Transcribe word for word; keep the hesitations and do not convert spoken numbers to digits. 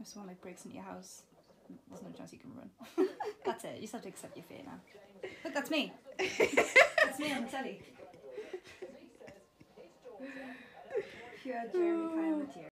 if someone like breaks into your house, there's no chance you can run. That's it. You just have to accept your fate now. Look, that's me. That's me on the telly. Pure Jeremy Kyle with you.